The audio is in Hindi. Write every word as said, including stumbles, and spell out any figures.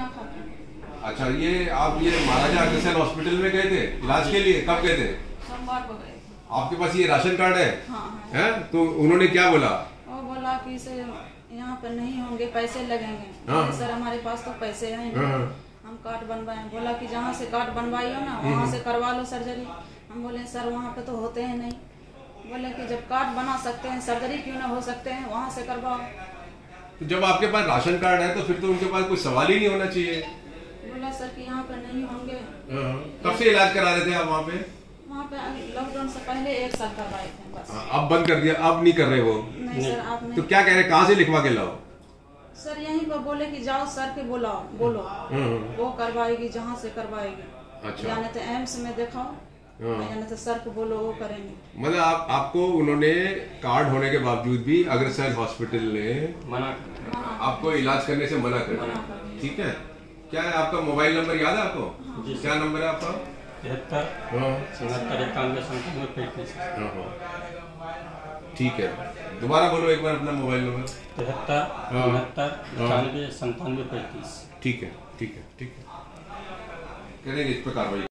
खाना खाते हैं। अच्छा, ये आप ये महाराजा अग्रसेन हॉस्पिटल में गए थे इलाज के लिए? कब गए थे? सोमवार को गए थे। आपके पास ये राशन कार्ड है? हाँ है? तो उन्होंने क्या बोला? वो बोला कि इसे यहाँ पर नहीं होंगे, पैसे लगेंगे। हाँ। सर हमारे पास तो पैसे हैं हाँ। नहीं, हम कार्ड बनवाए। बोला कि जहाँ से कार्ड बनवाइयो ना वहाँ से करवा लो सर्जरी। हम बोले सर वहाँ पे तो होते हैं नहीं। बोले कि जब कार्ड बना सकते हैं सर्जरी क्यों ना हो सकते हैं, वहाँ से करवाओ। तो जब आपके पास राशन कार्ड है तो फिर तो उनके पास कोई सवाल ही नहीं होना चाहिए। बोला सर कि यहाँ पे नहीं होंगे। कब से इलाज करा रहे थे आप वहाँ पे? वहाँ पे लॉकडाउन से पहले एक साल करवाए थे बस। अब बंद कर दिया, अब नहीं कर रहे वो? नहीं सर आप नहीं। तो क्या कह रहे, कहाँ से लिखवा के लाओ? सर यहीं पर बोले कि जाओ सर के बुलाओ, बोलो वो करवाएगी जहाँ से करवाएगी। अच्छा। यानी तो एम्स में दिखाओ, यानी तो सर को बोलो वो करेंगे। मतलब आप आपको उन्होंने कार्ड होने के बावजूद भी अग्रसेन हॉस्पिटल ने मना आपको इलाज करने से मना कर दिया, ठीक है? क्या है आपका मोबाइल नंबर याद है आपको? क्या नंबर है आपका? तिहत्तर छिहत्तर इक्यानवे संतानवे पैंतीस। ठीक है, दोबारा बोलो एक बार अपना मोबाइल नंबर। तिहत्तर उनहत्तर इक्यानवे संतानवे पैंतीस। ठीक है, ठीक है, ठीक है, करेंगे इस पर कार्रवाई।